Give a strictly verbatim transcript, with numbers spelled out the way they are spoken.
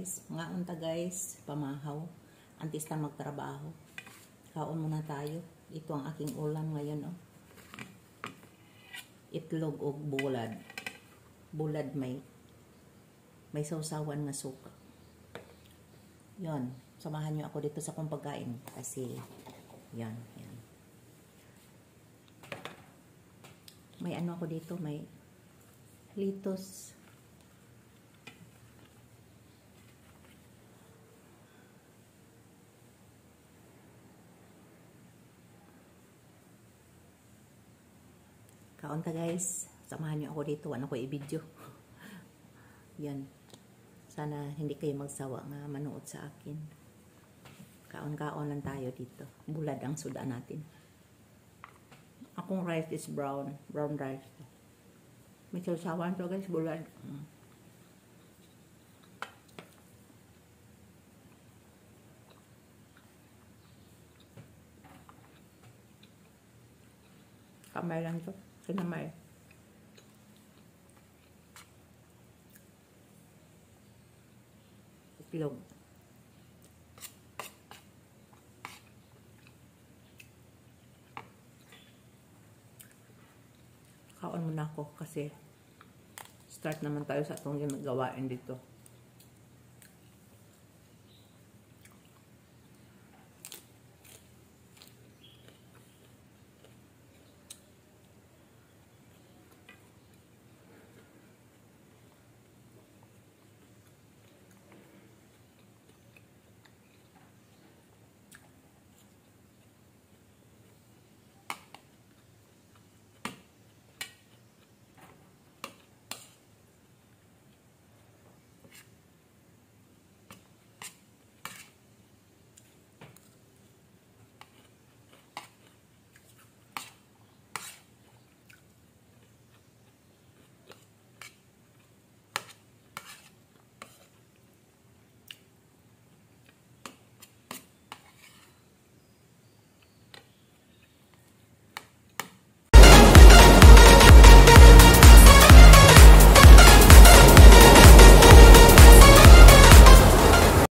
guys. Mga unta guys, pamahaw. Antes na magtrabaho. Kaon muna tayo. Ito ang aking ulam ngayon, oh. Itlog o bulad. Bulad may may sausawan nga suka. Yon, samahan niyo ako dito sa kong pagkain kasi yan, yan. May ano ako dito, may litos. Kaunta guys, samahan niyo ako dito, ano ko i-video. Yan. Sana hindi kayo magsawa nga manood sa akin. Kaon-kaon lang tayo dito. Bulad ang suda natin. Akong rice is brown. Brown rice. May sausawan to guys, bulad. Mm. Kamay lang to. Kinamay. Itlog. Kaon muna ako kasi start naman tayo sa itong gawain dito.